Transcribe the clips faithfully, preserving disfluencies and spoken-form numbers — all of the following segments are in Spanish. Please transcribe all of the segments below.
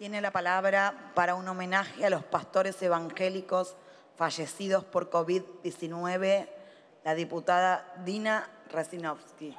Tiene la palabra para un homenaje a los pastores evangélicos fallecidos por COVID diecinueve, la diputada Dina Rasinovsky.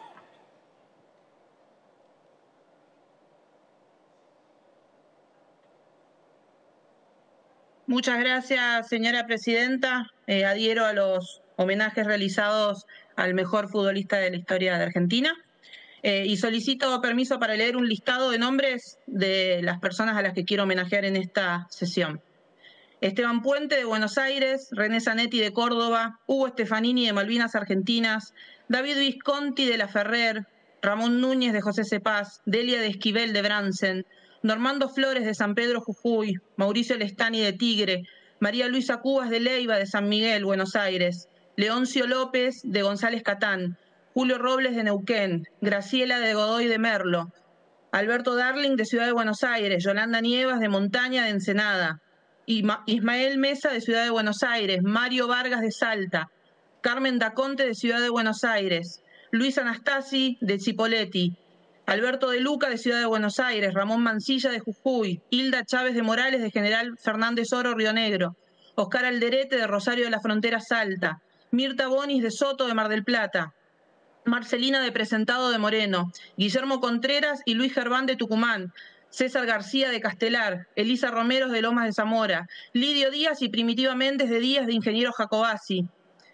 Muchas gracias, señora presidenta. Eh, adhiero a los homenajes realizados al mejor futbolista de la historia de Argentina. Eh, y solicito permiso para leer un listado de nombres de las personas a las que quiero homenajear en esta sesión. Esteban Puente, de Buenos Aires; René Zanetti, de Córdoba; Hugo Stefanini, de Malvinas Argentinas; David Visconti, de La Ferrer; Ramón Núñez, de José Cepaz; Delia de Esquivel, de Bransen; Normando Flores, de San Pedro Jujuy; Mauricio Lestani, de Tigre; María Luisa Cubas, de Leiva, de San Miguel, Buenos Aires; Leoncio López, de González Catán; Julio Robles, de Neuquén; Graciela de Godoy, de Merlo; Alberto Darling, de Ciudad de Buenos Aires; Yolanda Nievas, de Montaña, de Ensenada; Ismael Mesa, de Ciudad de Buenos Aires; Mario Vargas, de Salta; Carmen Daconte, de Ciudad de Buenos Aires; Luis Anastasi, de Cipolletti; Alberto de Luca, de Ciudad de Buenos Aires; Ramón Mancilla, de Jujuy; Hilda Chávez de Morales, de General Fernández Oro, Río Negro; Oscar Alderete, de Rosario de la Frontera, Salta; Mirta Bonis, de Soto, de Mar del Plata; Marcelina, de Presentado, de Moreno; Guillermo Contreras y Luis Gerván, de Tucumán; César García, de Castelar; Elisa Romero, de Lomas de Zamora; Lidio Díaz y Primitiva Méndez de Díaz, de Ingeniero Jacobasi;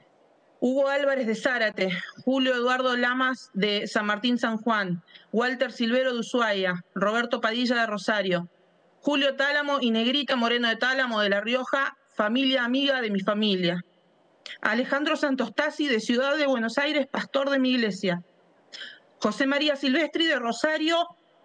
Hugo Álvarez, de Zárate; Julio Eduardo Lamas, de San Martín San Juan; Walter Silvero, de Ushuaia; Roberto Padilla, de Rosario; Julio Tálamo y Negrita Moreno de Tálamo, de La Rioja, familia amiga de mi familia; Alejandro Santostasi, de Ciudad de Buenos Aires, pastor de mi iglesia; José María Silvestri, de Rosario,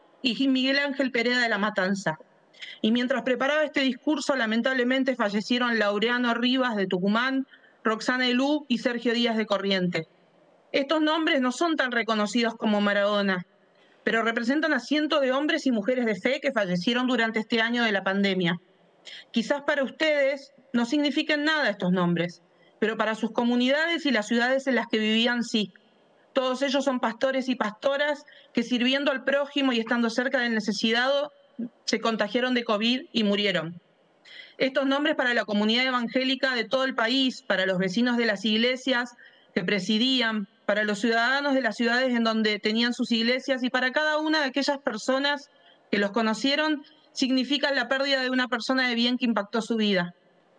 y Miguel Ángel Pereda, de La Matanza. Y mientras preparaba este discurso, lamentablemente fallecieron Laureano Rivas, de Tucumán, Roxana Elú y Sergio Díaz, de Corrientes. Estos nombres no son tan reconocidos como Maradona, pero representan a cientos de hombres y mujeres de fe que fallecieron durante este año de la pandemia. Quizás para ustedes no signifiquen nada estos nombres, pero para sus comunidades y las ciudades en las que vivían sí. Todos ellos son pastores y pastoras que, sirviendo al prójimo y estando cerca del necesitado, se contagiaron de COVID y murieron. Estos nombres para la comunidad evangélica de todo el país, para los vecinos de las iglesias que presidían, para los ciudadanos de las ciudades en donde tenían sus iglesias y para cada una de aquellas personas que los conocieron, significan la pérdida de una persona de bien que impactó su vida.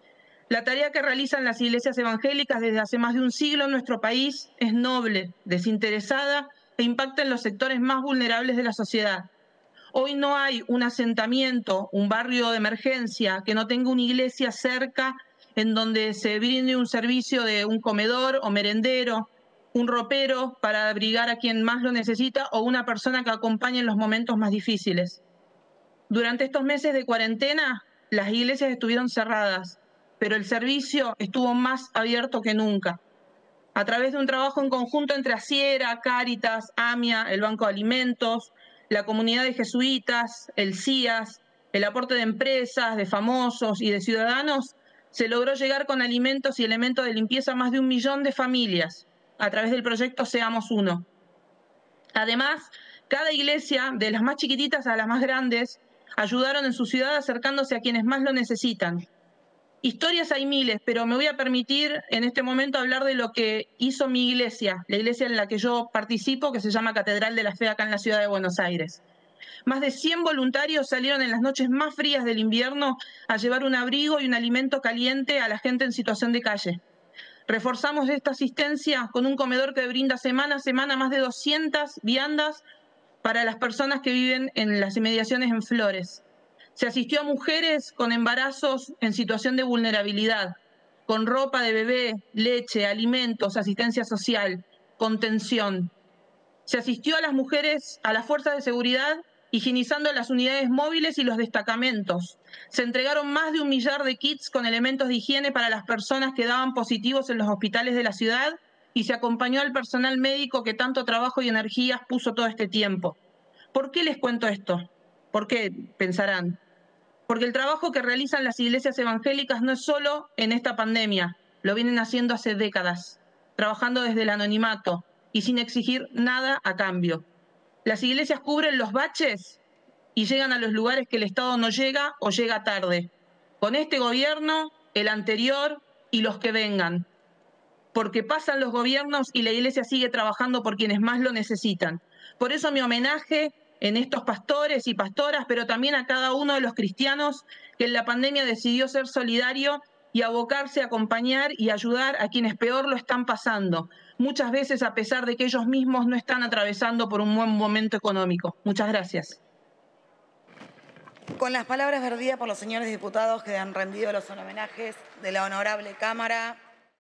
La tarea que realizan las iglesias evangélicas desde hace más de un siglo en nuestro país es noble, desinteresada e impacta en los sectores más vulnerables de la sociedad. Hoy no hay un asentamiento, un barrio de emergencia que no tenga una iglesia cerca en donde se brinde un servicio de un comedor o merendero, un ropero para abrigar a quien más lo necesita o una persona que acompañe en los momentos más difíciles. Durante estos meses de cuarentena, las iglesias estuvieron cerradas, pero el servicio estuvo más abierto que nunca. A través de un trabajo en conjunto entre Asiera, Cáritas, AMIA, el Banco de Alimentos, la comunidad de jesuitas, el C I A S, el aporte de empresas, de famosos y de ciudadanos, se logró llegar con alimentos y elementos de limpieza a más de un millón de familias a través del proyecto Seamos Uno. Además, cada iglesia, de las más chiquititas a las más grandes, ayudaron en su ciudad acercándose a quienes más lo necesitan. Historias hay miles, pero me voy a permitir en este momento hablar de lo que hizo mi iglesia, la iglesia en la que yo participo, que se llama Catedral de la Fe acá en la ciudad de Buenos Aires. Más de cien voluntarios salieron en las noches más frías del invierno a llevar un abrigo y un alimento caliente a la gente en situación de calle. Reforzamos esta asistencia con un comedor que brinda semana a semana más de doscientas viandas para las personas que viven en las inmediaciones en Flores. Se asistió a mujeres con embarazos en situación de vulnerabilidad, con ropa de bebé, leche, alimentos, asistencia social, contención. Se asistió a las mujeres, a las fuerzas de seguridad, higienizando las unidades móviles y los destacamentos. Se entregaron más de un millar de kits con elementos de higiene para las personas que daban positivos en los hospitales de la ciudad y se acompañó al personal médico que tanto trabajo y energías puso todo este tiempo. ¿Por qué les cuento esto? ¿Por qué? Pensarán. Porque el trabajo que realizan las iglesias evangélicas no es solo en esta pandemia, lo vienen haciendo hace décadas, trabajando desde el anonimato y sin exigir nada a cambio. Las iglesias cubren los baches y llegan a los lugares que el Estado no llega o llega tarde. Con este gobierno, el anterior y los que vengan. Porque pasan los gobiernos y la Iglesia sigue trabajando por quienes más lo necesitan. Por eso mi homenaje en estos pastores y pastoras, pero también a cada uno de los cristianos que en la pandemia decidió ser solidario y abocarse a acompañar y ayudar a quienes peor lo están pasando, muchas veces a pesar de que ellos mismos no están atravesando por un buen momento económico. Muchas gracias. Con las palabras vertidas por los señores diputados que han rendido los homenajes de la honorable Cámara,